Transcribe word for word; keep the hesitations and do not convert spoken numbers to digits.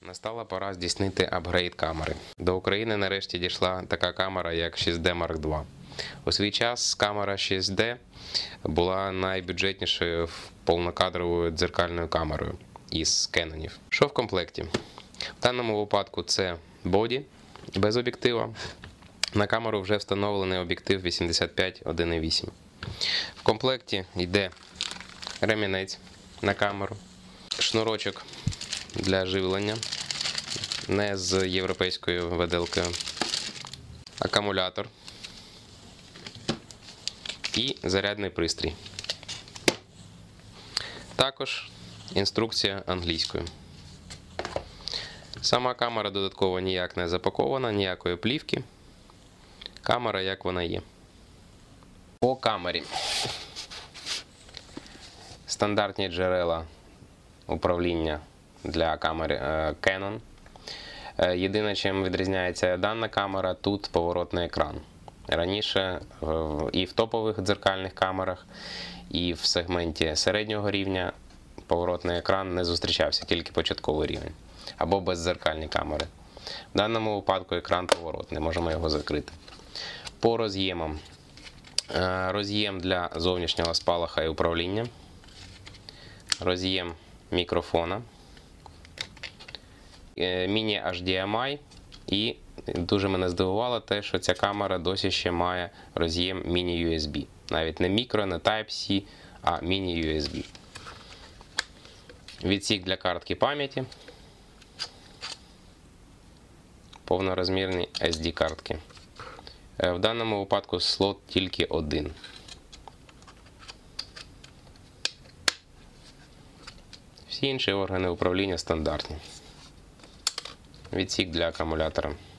Настала пора здійснити апгрейд камери. До України нарешті дійшла така камера, як шість ді Марк два. У свій час камера шість ді була найбюджетнішою повнокадровою дзеркальною камерою із Кенонів. Що в комплекті? В даному випадку це боді без об'єктива. На камеру вже встановлений об'єктив вісімдесят п'ять один і вісім. В комплекті йде ремінець на камеру, шнурочок для живлення, не з європейською виделкою, акумулятор і зарядний пристрій. Також інструкція англійською. Сама камера додатково ніяк не запакована, ніякої плівки. Камера як вона є. По камері. Стандартні джерела управління для камери Canon. Єдине, чим відрізняється дана камера, тут поворотний екран. Раніше і в топових дзеркальних камерах, і в сегменті середнього рівня поворотний екран не зустрічався, тільки початковий рівень. Або бездзеркальні камери. В даному випадку екран поворотний, можемо його закрити. По роз'ємам. Роз'єм для зовнішнього спалаха і управління. Роз'єм мікрофона. Міні-ейч ді ем ай. І дуже мене здивувало те, що ця камера досі ще має роз'єм міні-ю ес бі. Навіть не мікро, не Type-C, а міні-ю ес бі. Відсік для картки пам'яті. Повнорозмірні ес ді картки. В даному випадку слот тільки один. Всі інші органи управління стандартні. Відсік для акумулятора.